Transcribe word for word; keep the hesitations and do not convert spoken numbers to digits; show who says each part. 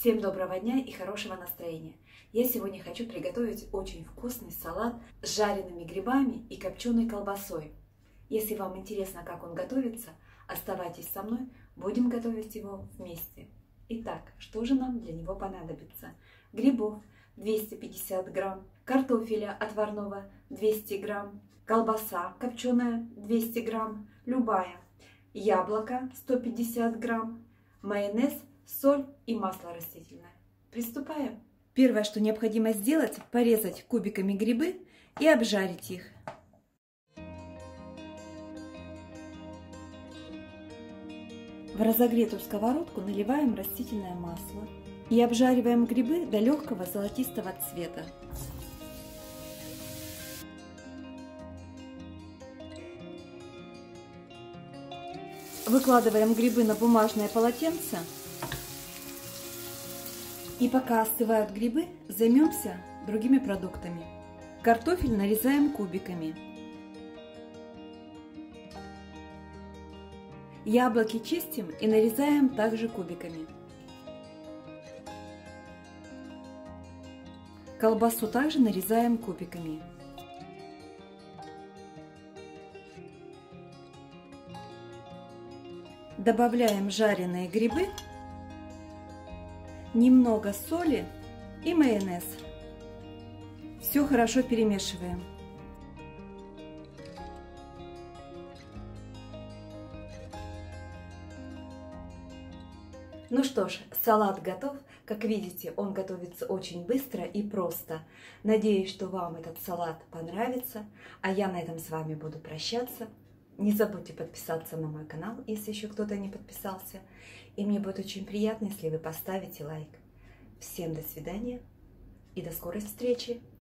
Speaker 1: Всем доброго дня и хорошего настроения! Я сегодня хочу приготовить очень вкусный салат с жареными грибами и копченой колбасой. Если вам интересно, как он готовится, оставайтесь со мной, будем готовить его вместе. Итак, что же нам для него понадобится? Грибов двести пятьдесят грамм, картофеля отварного двести грамм, колбаса копченая двести грамм, любая, яблоко сто пятьдесят грамм, майонез, соль и масло растительное. Приступаем. Первое, что необходимо сделать, порезать кубиками грибы и обжарить их. В разогретую сковородку наливаем растительное масло и обжариваем грибы до легкого золотистого цвета. Выкладываем грибы на бумажное полотенце. И пока остывают грибы, займемся другими продуктами. Картофель нарезаем кубиками. Яблоки чистим и нарезаем также кубиками. Колбасу также нарезаем кубиками. Добавляем жареные грибы, немного соли и майонез. Все хорошо перемешиваем. Ну что ж, салат готов. Как видите, он готовится очень быстро и просто. Надеюсь, что вам этот салат понравится. А я на этом с вами буду прощаться. Не забудьте подписаться на мой канал, если еще кто-то не подписался. И мне будет очень приятно, если вы поставите лайк. Всем до свидания и до скорой встречи!